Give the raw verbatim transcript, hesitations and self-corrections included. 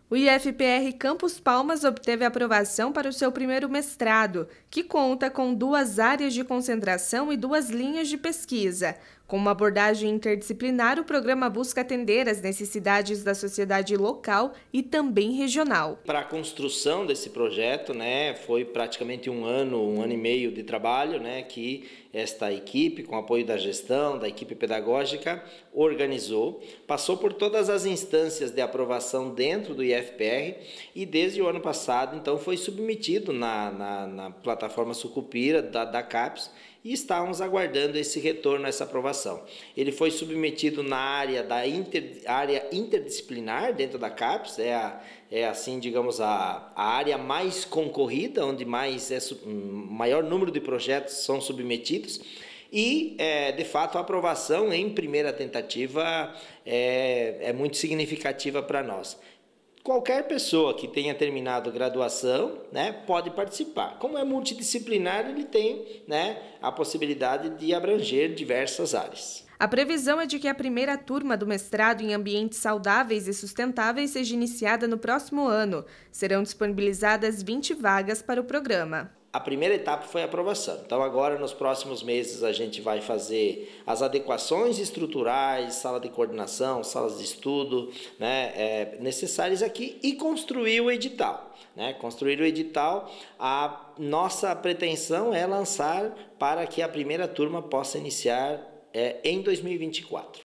O I F P R Campus Palmas obteve aprovação para o seu primeiro mestrado, que conta com duas áreas de concentração e duas linhas de pesquisa. Com uma abordagem interdisciplinar, o programa busca atender às necessidades da sociedade local e também regional. Para a construção desse projeto, né, foi praticamente um ano, um ano e meio de trabalho, né, que esta equipe, com apoio da gestão, da equipe pedagógica, organizou, passou por todas as instâncias de aprovação dentro do I F P R e desde o ano passado, então, foi submetido na, na, na plataforma Sucupira da, da CAPES e estávamos aguardando esse retorno, essa aprovação. Ele foi submetido na área da inter, área interdisciplinar dentro da CAPES, é, a, é assim, digamos, a, a área mais concorrida, onde mais é, um maior número de projetos são submetidos. E, é, de fato, a aprovação em primeira tentativa é, é muito significativa para nós. Qualquer pessoa que tenha terminado graduação, né, pode participar. Como é multidisciplinar, ele tem, né, a possibilidade de abranger diversas áreas. A previsão é de que a primeira turma do mestrado em ambientes saudáveis e sustentáveis seja iniciada no próximo ano. Serão disponibilizadas vinte vagas para o programa. A primeira etapa foi a aprovação. Então, agora, nos próximos meses, a gente vai fazer as adequações estruturais, sala de coordenação, salas de estudo, né, é, necessárias aqui e construir o edital. Né? Construir o edital, a nossa pretensão é lançar para que a primeira turma possa iniciar é, em dois mil e vinte e quatro.